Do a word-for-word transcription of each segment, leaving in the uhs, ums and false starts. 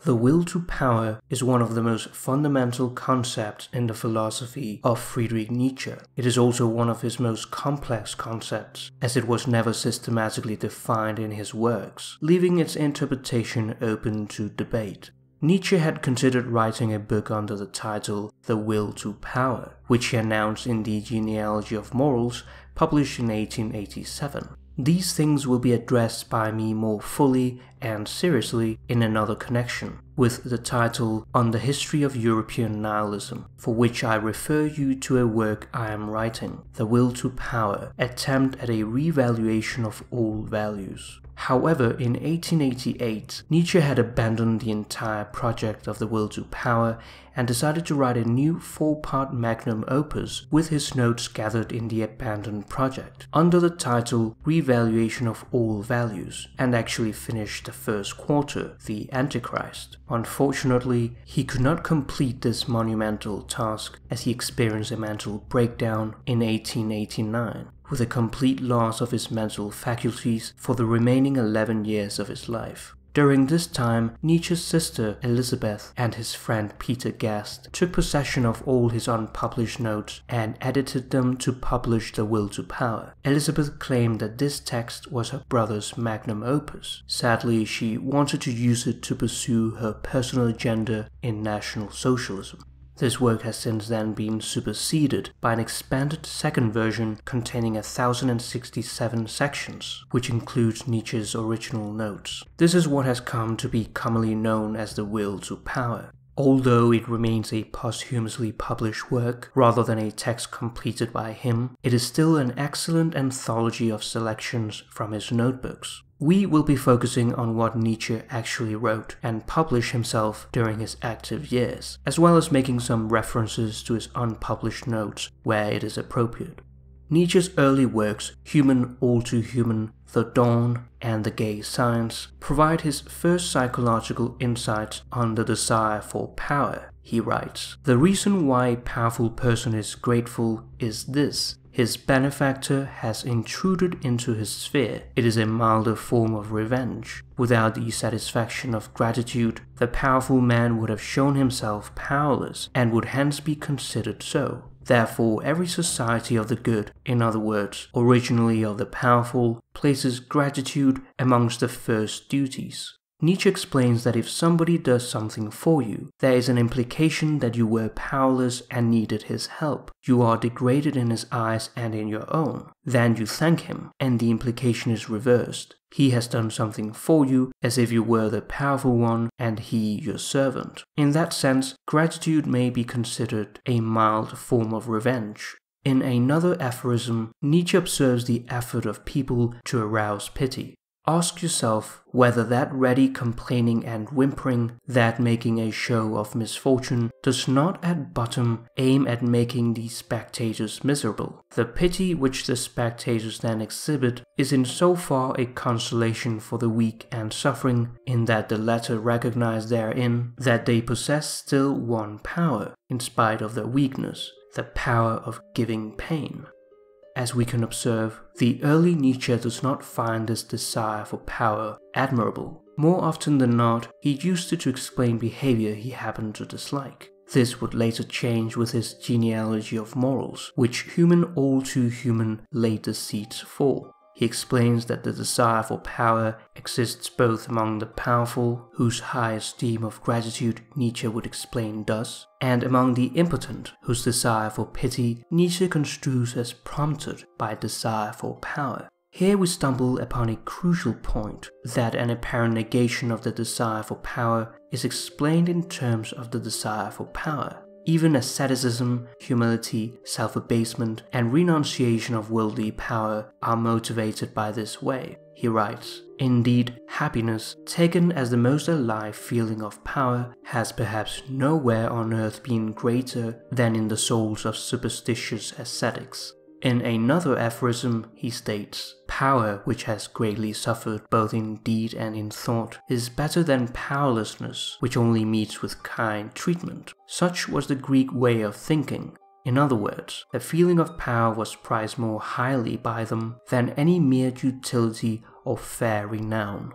The will to power is one of the most fundamental concepts in the philosophy of Friedrich Nietzsche. It is also one of his most complex concepts, as it was never systematically defined in his works, leaving its interpretation open to debate. Nietzsche had considered writing a book under the title The Will to Power, which he announced in the Genealogy of Morals, published in eighteen eighty-seven. These things will be addressed by me more fully and seriously in another connection, with the title On the History of European Nihilism, for which I refer you to a work I am writing, The Will to Power, Attempt at a Revaluation of All Values. However, in eighteen eighty-eight, Nietzsche had abandoned the entire project of The Will to Power and decided to write a new four-part magnum opus with his notes gathered in the abandoned project, under the title Revaluation of All Values, and actually finished the first quarter, The Antichrist. Unfortunately, he could not complete this monumental task as he experienced a mental breakdown in eighteen eighty-nine. With a complete loss of his mental faculties for the remaining eleven years of his life. During this time, Nietzsche's sister Elizabeth and his friend Peter Gast took possession of all his unpublished notes and edited them to publish The Will to Power. Elizabeth claimed that this text was her brother's magnum opus. Sadly, she wanted to use it to pursue her personal agenda in National Socialism. This work has since then been superseded by an expanded second version containing one thousand sixty-seven sections, which includes Nietzsche's original notes. This is what has come to be commonly known as The Will to Power. Although it remains a posthumously published work rather than a text completed by him, it is still an excellent anthology of selections from his notebooks. We will be focusing on what Nietzsche actually wrote and published himself during his active years, as well as making some references to his unpublished notes where it is appropriate. Nietzsche's early works, Human All Too Human, The Dawn, and The Gay Science, provide his first psychological insights on the desire for power. He writes, "The reason why a powerful person is grateful is this. His benefactor has intruded into his sphere. It is a milder form of revenge. Without the satisfaction of gratitude, the powerful man would have shown himself powerless and would hence be considered so. Therefore, every society of the good, in other words, originally of the powerful, places gratitude amongst the first duties." Nietzsche explains that if somebody does something for you, there is an implication that you were powerless and needed his help. You are degraded in his eyes and in your own. Then you thank him, and the implication is reversed. He has done something for you as if you were the powerful one and he your servant. In that sense, gratitude may be considered a mild form of revenge. In another aphorism, Nietzsche observes the effort of people to arouse pity. Ask yourself whether that ready complaining and whimpering, that making a show of misfortune, does not at bottom aim at making the spectators miserable. The pity which the spectators then exhibit is in so far a consolation for the weak and suffering, in that the latter recognize therein that they possess still one power, in spite of their weakness, the power of giving pain. As we can observe, the early Nietzsche does not find this desire for power admirable. More often than not, he used it to explain behavior he happened to dislike. This would later change with his Genealogy of Morals, which Human All Too Human laid the seeds for. He explains that the desire for power exists both among the powerful, whose high esteem of gratitude Nietzsche would explain thus, and among the impotent, whose desire for pity Nietzsche construes as prompted by desire for power. Here we stumble upon a crucial point, that an apparent negation of the desire for power is explained in terms of the desire for power. Even asceticism, humility, self-abasement, and renunciation of worldly power are motivated by this way. He writes, "Indeed, happiness, taken as the most alive feeling of power, has perhaps nowhere on earth been greater than in the souls of superstitious ascetics." In another aphorism, he states, "Power, which has greatly suffered both in deed and in thought, is better than powerlessness, which only meets with kind treatment." Such was the Greek way of thinking. In other words, the feeling of power was prized more highly by them than any mere utility or fair renown.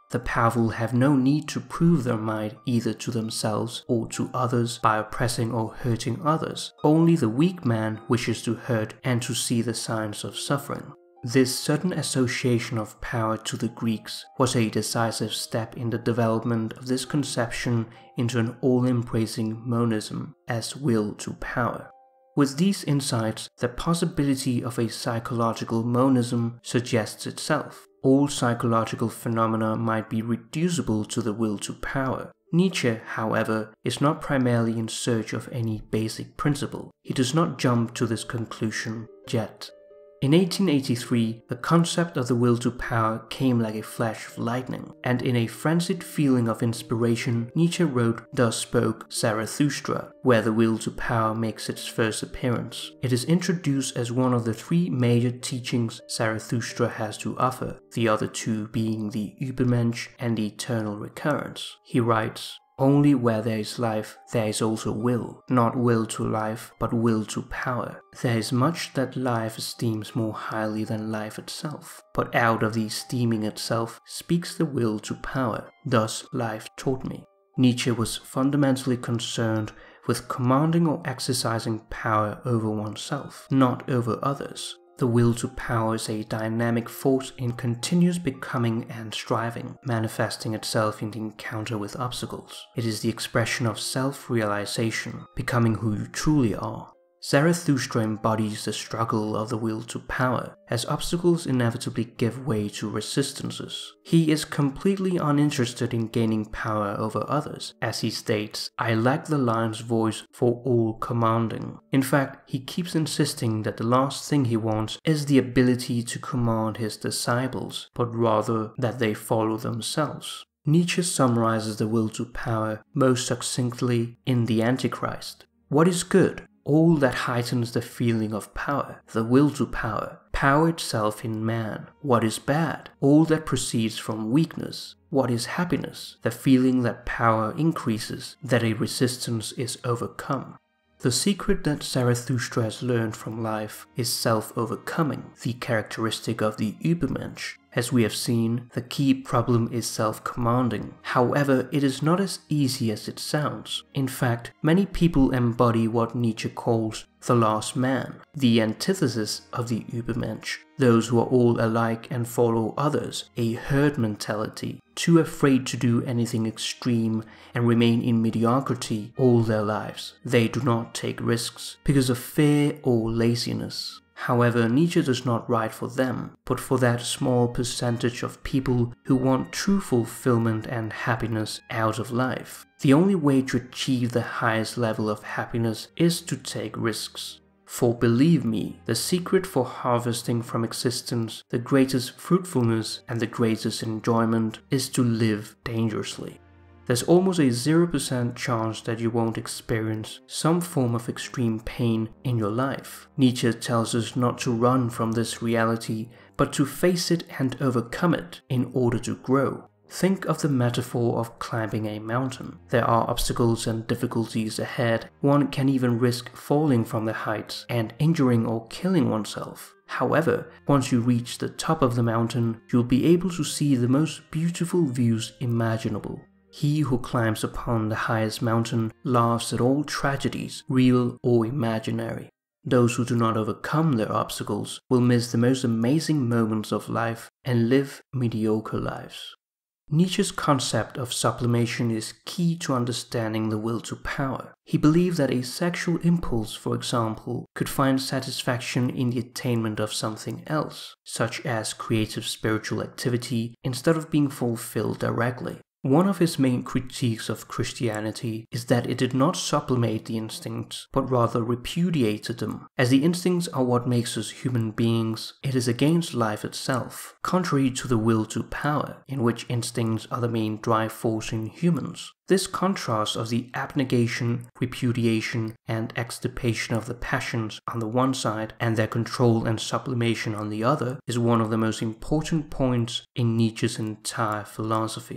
The powerful have no need to prove their might either to themselves or to others by oppressing or hurting others. Only the weak man wishes to hurt and to see the signs of suffering. This sudden association of power to the Greeks was a decisive step in the development of this conception into an all-embracing monism as will to power. With these insights, the possibility of a psychological monism suggests itself. All psychological phenomena might be reducible to the will to power. Nietzsche, however, is not primarily in search of any basic principle. He does not jump to this conclusion yet. In eighteen eighty-three, the concept of the will to power came like a flash of lightning, and in a frenzied feeling of inspiration, Nietzsche wrote Thus Spoke Zarathustra, where the will to power makes its first appearance. It is introduced as one of the three major teachings Zarathustra has to offer, the other two being the Übermensch and the eternal recurrence. He writes, "Only where there is life, there is also will, not will to life, but will to power. There is much that life esteems more highly than life itself, but out of the esteeming itself speaks the will to power. Thus life taught me." Nietzsche was fundamentally concerned with commanding or exercising power over oneself, not over others. The will to power is a dynamic force in continuous becoming and striving, manifesting itself in the encounter with obstacles. It is the expression of self-realization, becoming who you truly are. Zarathustra embodies the struggle of the will to power, as obstacles inevitably give way to resistances. He is completely uninterested in gaining power over others. As he states, "I lack the lion's voice for all commanding." In fact, he keeps insisting that the last thing he wants is the ability to command his disciples, but rather that they follow themselves. Nietzsche summarizes the will to power most succinctly in The Antichrist. What is good? All that heightens the feeling of power, the will to power, power itself in man. What is bad? All that proceeds from weakness. What is happiness? The feeling that power increases, that a resistance is overcome. The secret that Zarathustra has learned from life is self-overcoming, the characteristic of the Übermensch. As we have seen, the key problem is self-commanding. However, it is not as easy as it sounds. In fact, many people embody what Nietzsche calls the last man, the antithesis of the Übermensch, those who are all alike and follow others, a herd mentality, too afraid to do anything extreme and remain in mediocrity all their lives. They do not take risks because of fear or laziness. However, Nietzsche does not write for them, but for that small percentage of people who want true fulfillment and happiness out of life. The only way to achieve the highest level of happiness is to take risks. For believe me, the secret for harvesting from existence the greatest fruitfulness and the greatest enjoyment is to live dangerously. There's almost a zero percent chance that you won't experience some form of extreme pain in your life. Nietzsche tells us not to run from this reality, but to face it and overcome it in order to grow. Think of the metaphor of climbing a mountain. There are obstacles and difficulties ahead. One can even risk falling from the heights and injuring or killing oneself. However, once you reach the top of the mountain, you'll be able to see the most beautiful views imaginable. He who climbs upon the highest mountain laughs at all tragedies, real or imaginary. Those who do not overcome their obstacles will miss the most amazing moments of life and live mediocre lives. Nietzsche's concept of sublimation is key to understanding the will to power. He believed that a sexual impulse, for example, could find satisfaction in the attainment of something else, such as creative spiritual activity, instead of being fulfilled directly. One of his main critiques of Christianity is that it did not sublimate the instincts, but rather repudiated them. As the instincts are what makes us human beings, it is against life itself, contrary to the will to power, in which instincts are the main drive force in humans. This contrast of the abnegation, repudiation, and extirpation of the passions on the one side and their control and sublimation on the other is one of the most important points in Nietzsche's entire philosophy.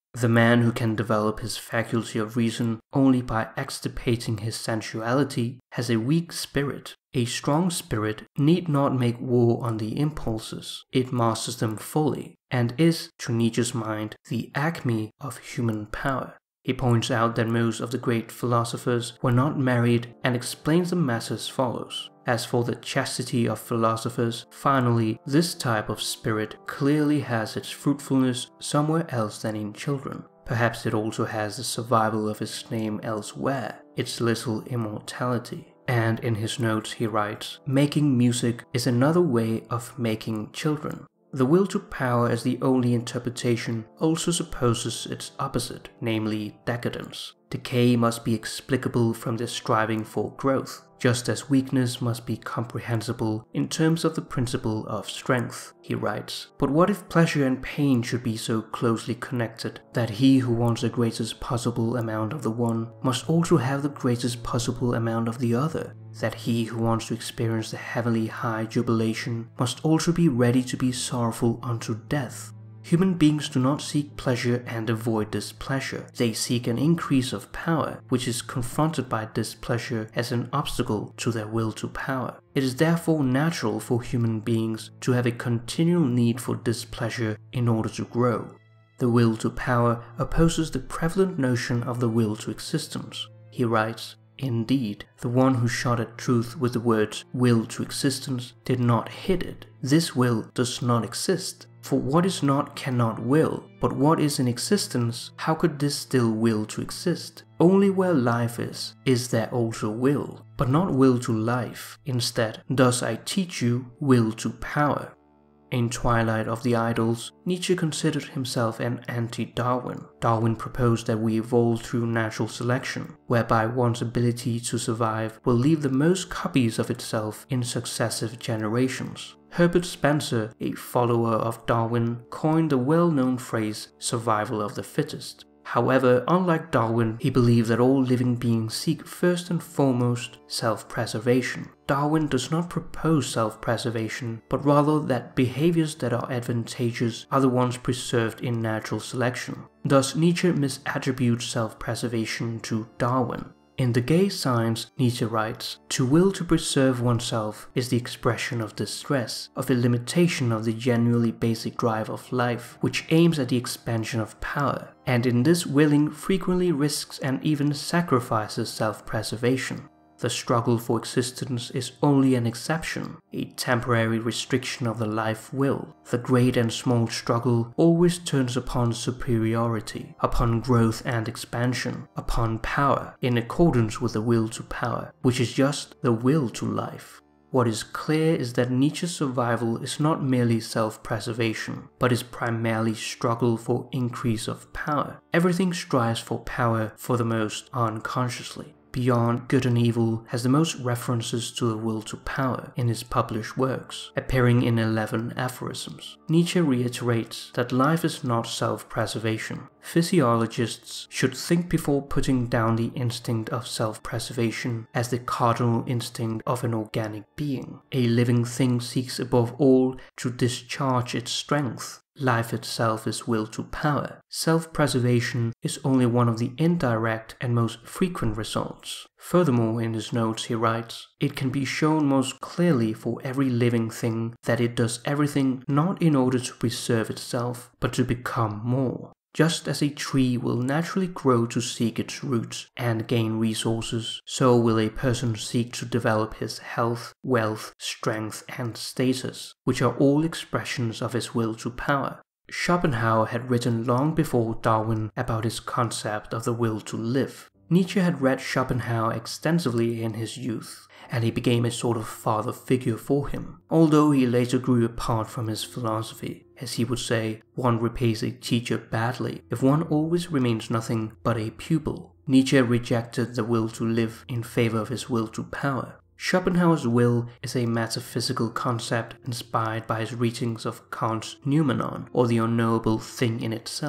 The man who can develop his faculty of reason only by extirpating his sensuality has a weak spirit. A strong spirit need not make war on the impulses, it masters them fully, and is, to Nietzsche's mind, the acme of human power. He points out that most of the great philosophers were not married and explains the matter as follows. As for the chastity of philosophers, finally, this type of spirit clearly has its fruitfulness somewhere else than in children. Perhaps it also has the survival of its name elsewhere, its little immortality. And in his notes he writes, making music is another way of making children. The will to power as the only interpretation also supposes its opposite, namely decadence. Decay must be explicable from the striving for growth, just as weakness must be comprehensible in terms of the principle of strength, he writes. But what if pleasure and pain should be so closely connected that he who wants the greatest possible amount of the one must also have the greatest possible amount of the other? That he who wants to experience the heavenly high jubilation must also be ready to be sorrowful unto death? Human beings do not seek pleasure and avoid displeasure. They seek an increase of power, which is confronted by displeasure as an obstacle to their will to power. It is therefore natural for human beings to have a continual need for displeasure in order to grow. The will to power opposes the prevalent notion of the will to existence. He writes, indeed, the one who shot at truth with the words will to existence did not hit it. This will does not exist. For what is not cannot will, but what is in existence, how could this still will to exist? Only where life is, is there also will, but not will to life. Instead, thus I teach you will to power. In Twilight of the Idols, Nietzsche considered himself an anti-Darwin. Darwin proposed that we evolve through natural selection, whereby one's ability to survive will leave the most copies of itself in successive generations. Herbert Spencer, a follower of Darwin, coined the well-known phrase survival of the fittest. However, unlike Darwin, he believed that all living beings seek first and foremost self-preservation. Darwin does not propose self-preservation, but rather that behaviors that are advantageous are the ones preserved in natural selection. Thus, Nietzsche misattributes self-preservation to Darwin. In The Gay Science, Nietzsche writes, to will to preserve oneself is the expression of distress, of a limitation of the genuinely basic drive of life, which aims at the expansion of power, and in this willing frequently risks and even sacrifices self-preservation. The struggle for existence is only an exception, a temporary restriction of the life will. The great and small struggle always turns upon superiority, upon growth and expansion, upon power, in accordance with the will to power, which is just the will to life. What is clear is that Nietzsche's survival is not merely self-preservation, but is primarily struggle for increase of power. Everything strives for power for the most unconsciously. Beyond Good and Evil has the most references to the will to power in his published works, appearing in eleven aphorisms. Nietzsche reiterates that life is not self-preservation. Physiologists should think before putting down the instinct of self-preservation as the cardinal instinct of an organic being. A living thing seeks above all to discharge its strength. Life itself is will to power. Self-preservation is only one of the indirect and most frequent results. Furthermore, in his notes he writes, it can be shown most clearly for every living thing that it does everything not in order to preserve itself, but to become more. Just as a tree will naturally grow to seek its roots and gain resources, so will a person seek to develop his health, wealth, strength, and status, which are all expressions of his will to power. Schopenhauer had written long before Darwin about his concept of the will to live. Nietzsche had read Schopenhauer extensively in his youth, and he became a sort of father figure for him, although he later grew apart from his philosophy. As he would say, one repays a teacher badly if one always remains nothing but a pupil. Nietzsche rejected the will to live in favor of his will to power. Schopenhauer's will is a metaphysical concept inspired by his readings of Kant's noumenon, or the unknowable thing in itself,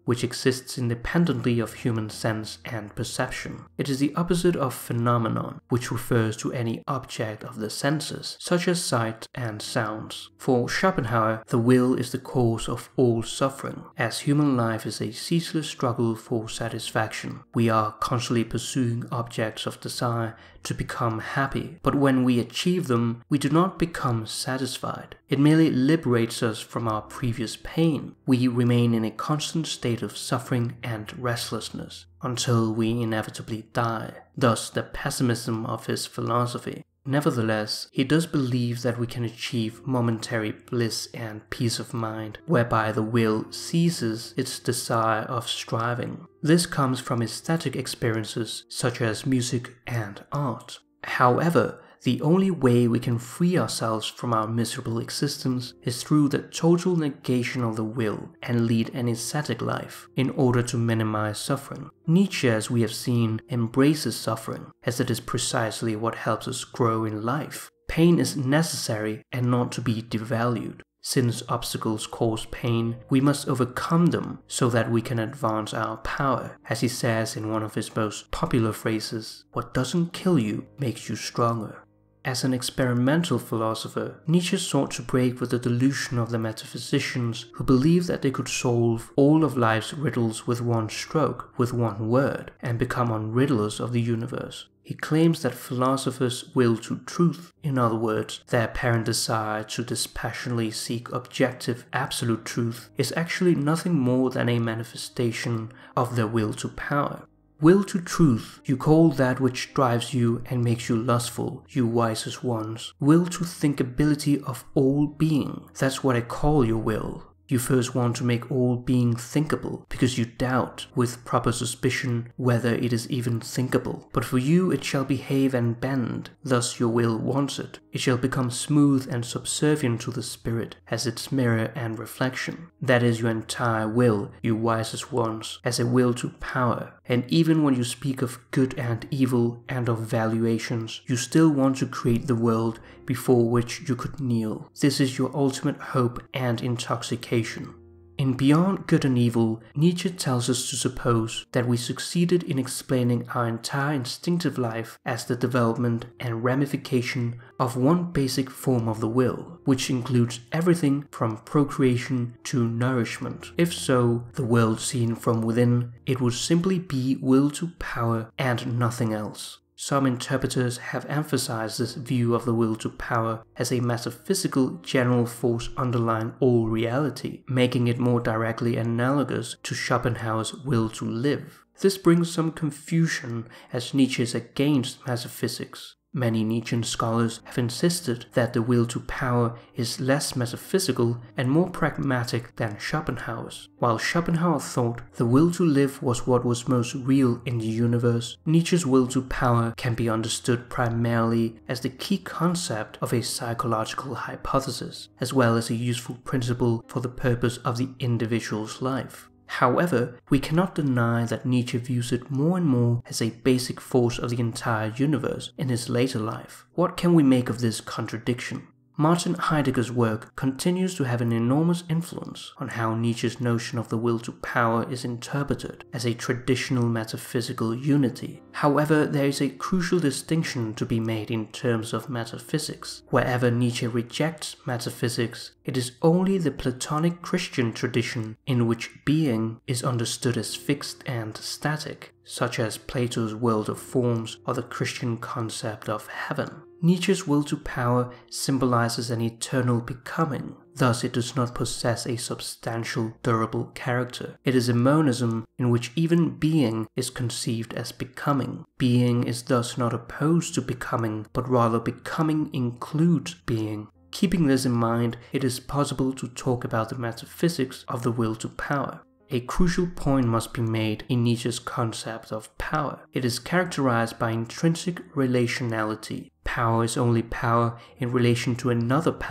which exists independently of human sense and perception. It is the opposite of phenomenon, which refers to any object of the senses, such as sight and sounds. For Schopenhauer, the will is the cause of all suffering. As human life is a ceaseless struggle for satisfaction, we are constantly pursuing objects of desire to become happy, but when we achieve them, we do not become satisfied. It merely liberates us from our previous pain. We remain in a constant state of suffering and restlessness until we inevitably die. Thus the pessimism of his philosophy. Nevertheless, he does believe that we can achieve momentary bliss and peace of mind, whereby the will ceases its desire of striving. This comes from aesthetic experiences such as music and art. However, the only way we can free ourselves from our miserable existence is through the total negation of the will and lead an ascetic life in order to minimize suffering. Nietzsche, as we have seen, embraces suffering, as it is precisely what helps us grow in life. Pain is necessary and not to be devalued. Since obstacles cause pain, we must overcome them so that we can advance our power. As he says in one of his most popular phrases, "What doesn't kill you makes you stronger." As an experimental philosopher, Nietzsche sought to break with the delusion of the metaphysicians who believed that they could solve all of life's riddles with one stroke, with one word, and become unriddlers of the universe. He claims that philosophers' will to truth, in other words, their apparent desire to dispassionately seek objective, absolute truth, is actually nothing more than a manifestation of their will to power. Will to truth, you call that which drives you and makes you lustful, you wisest ones. Will to thinkability of all being, that's what I call your will. You first want to make all being thinkable, because you doubt, with proper suspicion, whether it is even thinkable. But for you it shall behave and bend, thus your will wants it. It shall become smooth and subservient to the spirit, as its mirror and reflection. That is your entire will, you wisest ones, as a will to power. And even when you speak of good and evil and of valuations, you still want to create the world before which you could kneel. This is your ultimate hope and intoxication. In Beyond Good and Evil, Nietzsche tells us to suppose that we succeeded in explaining our entire instinctive life as the development and ramification of one basic form of the will, which includes everything from procreation to nourishment. If so, the world seen from within, it would simply be will to power and nothing else. Some interpreters have emphasized this view of the will to power as a metaphysical general force underlying all reality, making it more directly analogous to Schopenhauer's will to live. This brings some confusion as Nietzsche is against metaphysics. Many Nietzschean scholars have insisted that the will to power is less metaphysical and more pragmatic than Schopenhauer's. While Schopenhauer thought the will to live was what was most real in the universe, Nietzsche's will to power can be understood primarily as the key concept of a psychological hypothesis, as well as a useful principle for the purpose of the individual's life. However, we cannot deny that Nietzsche views it more and more as a basic force of the entire universe in his later life. What can we make of this contradiction? Martin Heidegger's work continues to have an enormous influence on how Nietzsche's notion of the will to power is interpreted as a traditional metaphysical unity. However, there is a crucial distinction to be made in terms of metaphysics. Wherever Nietzsche rejects metaphysics, it is only the Platonic Christian tradition in which being is understood as fixed and static, such as Plato's world of forms or the Christian concept of heaven. Nietzsche's will to power symbolizes an eternal becoming, thus it does not possess a substantial, durable character. It is a monism in which even being is conceived as becoming. Being is thus not opposed to becoming, but rather becoming includes being. Keeping this in mind, it is possible to talk about the metaphysics of the will to power. A crucial point must be made in Nietzsche's concept of power. It is characterized by intrinsic relationality. Power is only power in relation to another power,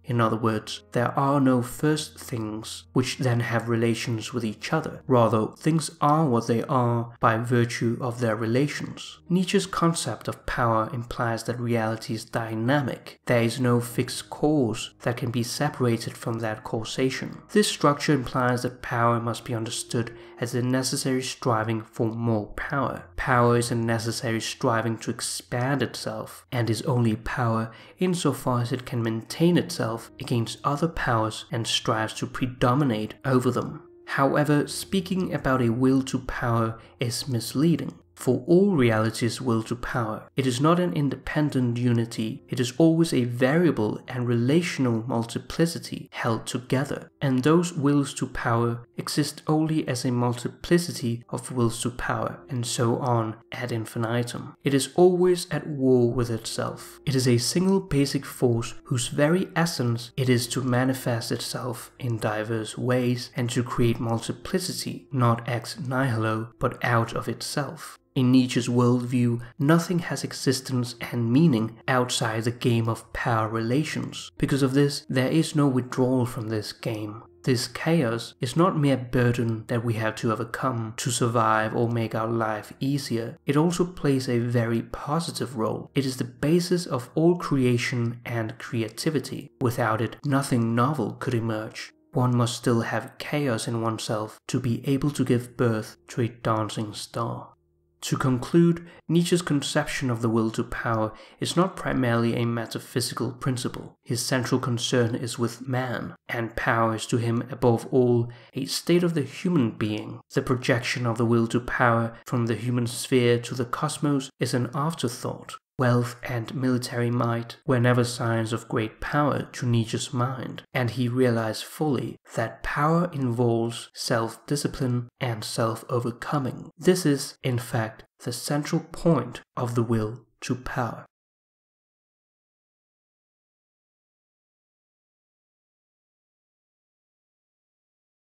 In other words, there are no first things which then have relations with each other. Rather, things are what they are by virtue of their relations. Nietzsche's concept of power implies that reality is dynamic. There is no fixed cause that can be separated from that causation. This structure implies that power must be understood as a necessary striving for more power. Power is a necessary striving to expand itself, and is only power insofar as it can maintain itself against other powers and strives to predominate over them. However, speaking about a will to power is misleading. For all reality is will to power. It is not an independent unity, it is always a variable and relational multiplicity held together, and those wills to power exist only as a multiplicity of wills to power, and so on ad infinitum. It is always at war with itself. It is a single basic force whose very essence it is to manifest itself in diverse ways and to create multiplicity, not ex nihilo, but out of itself. In Nietzsche's worldview, nothing has existence and meaning outside the game of power relations. Because of this, there is no withdrawal from this game. This chaos is not mere burden that we have to overcome to survive or make our life easier. It also plays a very positive role. It is the basis of all creation and creativity. Without it, nothing novel could emerge. One must still have chaos in oneself to be able to give birth to a dancing star. To conclude, Nietzsche's conception of the will to power is not primarily a metaphysical principle. His central concern is with man, and power is to him above all a state of the human being. The projection of the will to power from the human sphere to the cosmos is an afterthought. Wealth and military might were never signs of great power to Nietzsche's mind, and he realized fully that power involves self-discipline and self-overcoming. This is, in fact, the central point of the will to power.